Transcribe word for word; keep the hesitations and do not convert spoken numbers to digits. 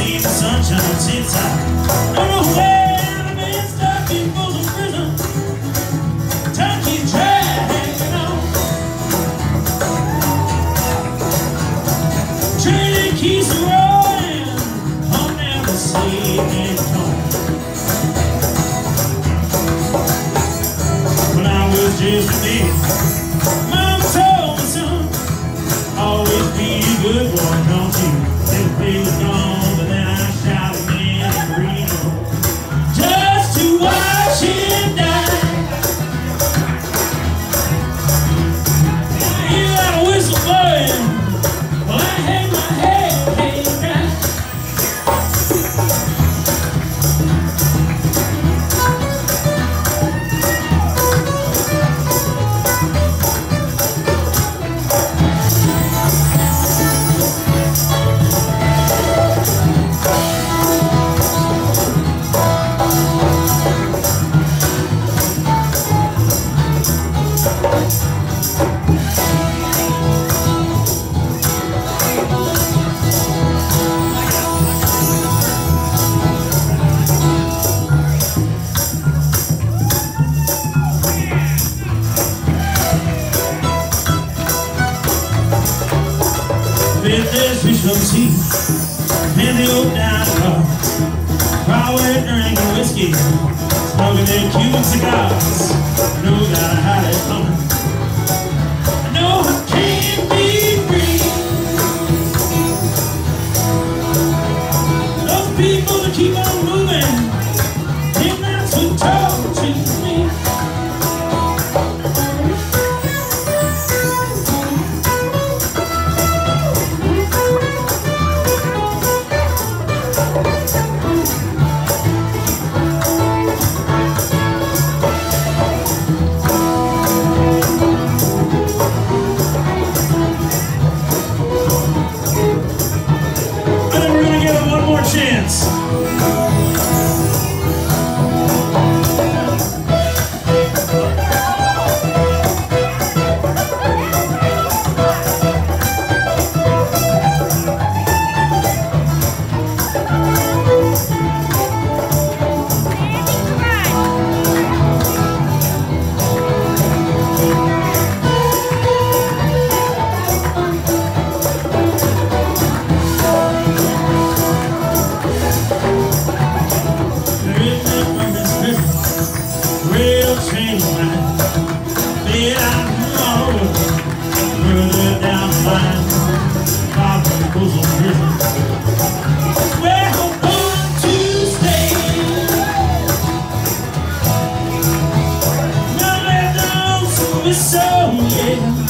seen the sunshine since I don't know where I've been stuck in Folsom Prison. Time keeps dragging on. Train keeps rolling, I'll never see it home. When I was just a kid, Mama told me, son, always be a good boy, don't you? Never play with gone, but then I shot a man in Reno just to watch him die. You got a whistle blowing, well I hang my head, hey, right. If there's fish from the sea, and they open down the car, probably drinking whiskey, smoking their Cuban cigars. I know gotta hide it coming. I know I can't be free. Those people that keep on moving, think that's what tortures me. Chance. Real train line, been out tomorrow, further down the line, far from Folsom Prison, where I'm going to stay. Now let down some so yeah.